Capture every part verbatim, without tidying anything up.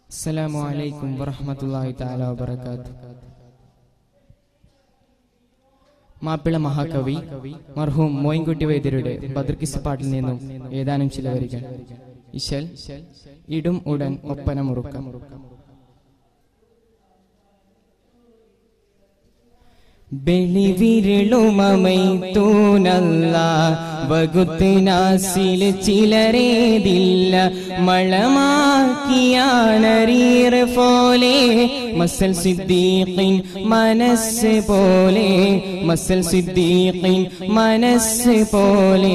അസ്സലാമു അലൈക്കും വറഹ്മത്തുള്ളാഹി തആല വബറകാതുഹു. മാപ്പിള മഹാകവി മർഹൂം മോയിൻകുട്ടി വൈദ്യരുടെ ബദർകിസ് പാട്ടിൽ നിന്നും ഏതാനും ചില വരികൾ. ഇശൽ ഇടും ഉടൻ ഒപ്പന മുറുക്കം. ബലിവിരളുമമൈത്തൂനല്ല വകുത്തിനാസിൽ ചിലരേതില്ല മളമാക്കിയാനരീർ പോലെ മസൽ സിദ്ദീഖിൻ മനസ്സ് പോലെ മസൽ സിദ്ദീഖിൻ മനസ്സ് പോലെ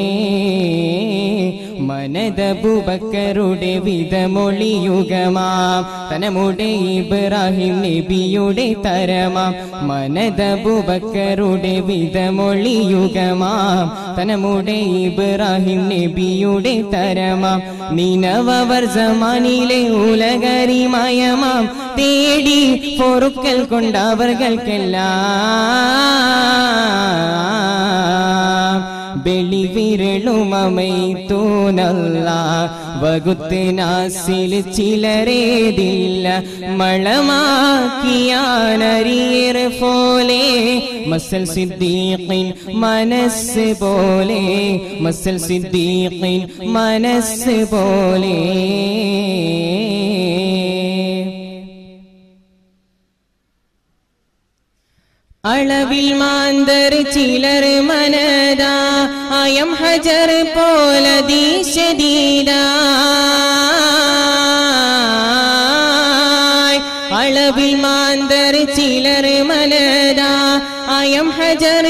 മനദബുബക്കറുടെ വിധമൊളിയുഗമാം തനമുടെ ഇബ്രാഹിം നബിയുടെ തരമാം മനദബുബക്കറുടെ വിധമൊളിയുഗമാം തനമുടെ ഇബ്രാഹിം നബിയുടെ തരമാം നിനവവർ സമാനിലെ ഉലകരിമയമാം തേടി പൊറുക്കൽ കൊണ്ടവർകൾക്കെല്ലാം ബലിവിരളുമമൈത്തൂനല്ല വകുത്തിനാസിൽ ചിലരേതില്ല മളമാക്കിയാനരീർ പോലെ മസൽ സിദ്ദീഖിൻ മനസ്സ് പോലെ മസൽ സിദ്ദീഖിൻ മനസ്സ് പോലെ അളവിൽ മാന്തർ ചിലർ മനദാ അയം ഹജർ പോലദീശദീദ അളവിൽ മാന്തർ ചിലർ മനദാ അയം ഹജർ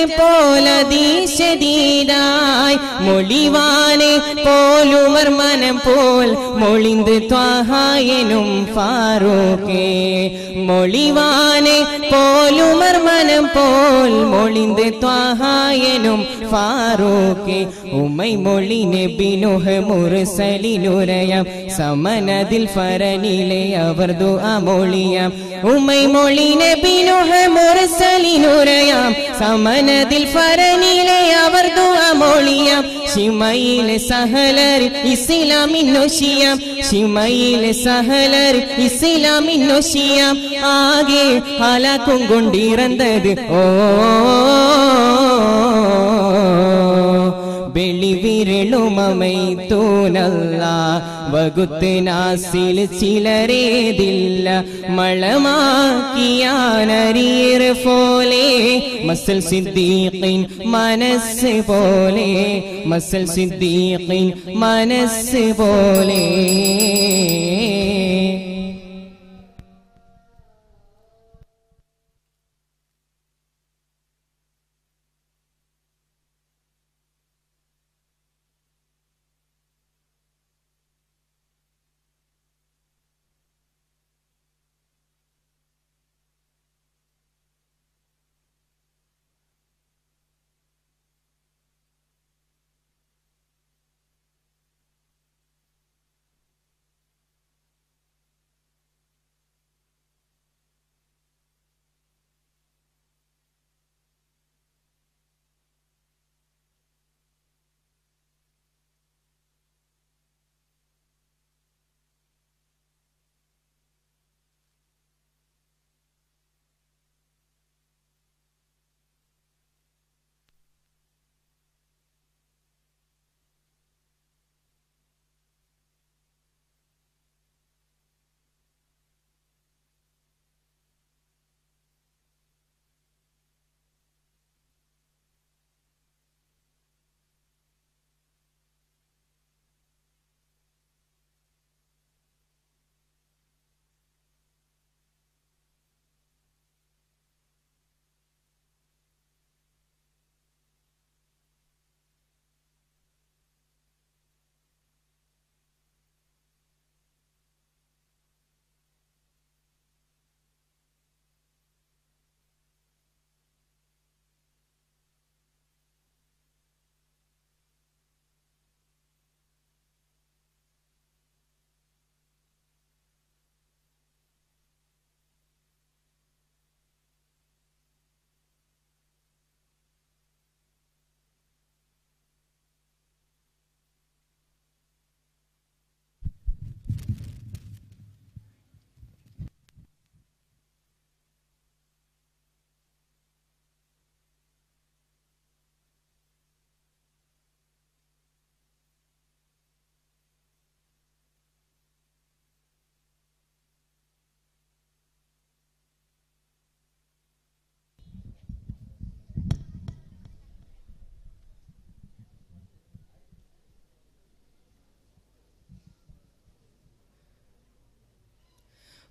പോലദീശദീദായ് മൊളിവാനെ പോലുമർ മനം പോൽ മൊളിന്ത് ത്വാഹായനും ഫാറൂഖേ മൊളിവാനെ പോലുമർ മനം പോൽ മൊളിന്ത് ത്വാഹായനും ഫാറൂഖേ ഉമ്മൈ മൊളി നബി നൂഹ് മുർസലിനുരയാം സമനദിൽ ഫരനിലെ അവർ ദുആ മൊളിയാം ഉമ്മൈ മൊളി നബി നൂഹ് മുർസലിനുരയാം സമനദിൽ ഫരനിലെ അവർ ദുആ മൊളിയാം ശിമയിലെ സഹലർ ഇസ്ലാമിനൊശിയാം ശിമയിലെ സഹലർ ഇസ്ലാമിനൊശിയാം ആകെ ഹലാക്കും കൊണ്ടിറന്നത് ഓ ബലിവിരളുമമൈത്തൂനല്ല വകുത്തിനാസിൽ ചിലരേതില്ല മളമാക്കിയാനരീർ പോലെ മസൽ സിദ്ദീഖിൻ മനസ്സ് പോലെ മസൽ സിദ്ദീഖിൻ മനസ്സ് പോലെ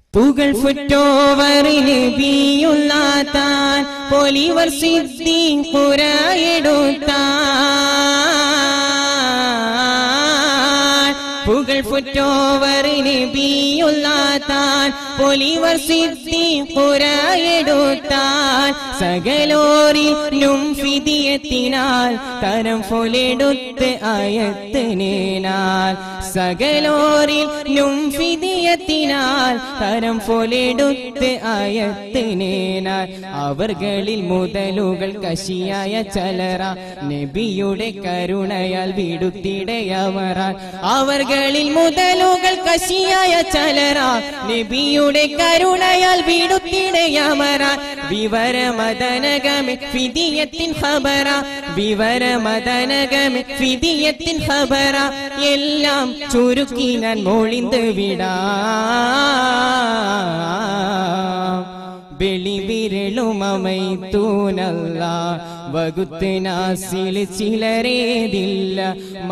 പുകൾ ഫുറ്റോവറിന് ബിയുള്ളാത്താൻ പൊലിവർ സിദ്ധി കുരയെടുത്താൻ പുകൾ ഫുറ്റോവറിന് ബിയുള്ളാത്താൻ പൊലിവർ സിദ്ധി കുരയെടുത്താൻ സകലോരിലും ഫിദിയത്തിനാൽ തരം ഫൊലെടുത്ത് ആയത്തിനാൽ സകലോരിലും ഫിദിയത്തിനാൽ തരം ഫൊലെടുത്ത് ആയത്തിനാൽ അവർകളിൽ മുതലുകൾ കശിയായ ചലറ നബിയുടെ കരുണയാൽ വിടുത്തിടയവറാൻ അവർകളിൽ മുതലുകൾ കശിയായ ചലറ നബിയുടെ കരുണയാൽ വിടുത്തിടയവറാൻ വിവരമദനഗമെ ഫിദിയത്തിൻ ഖബറ വിവരമദനഗമെ ഫിദിയത്തിൻ ഖബറ എല്ലാം ചുരുക്കി ഞാൻ മൊളിந்து വിടാം വെളിവിരളുമൈത്തൂനല്ല വകുത്ത് നാസിൽ ചിലരേതില്ല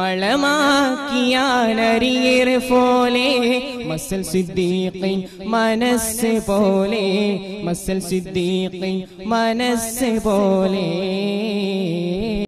മളമാക്കിയാനറിയേറെ പോലെ മസൽ സിദ്ദീഖിൻ മനസ്സ് പോലെ മസൽ സിദ്ദീഖിൻ മനസ്സ് പോലെ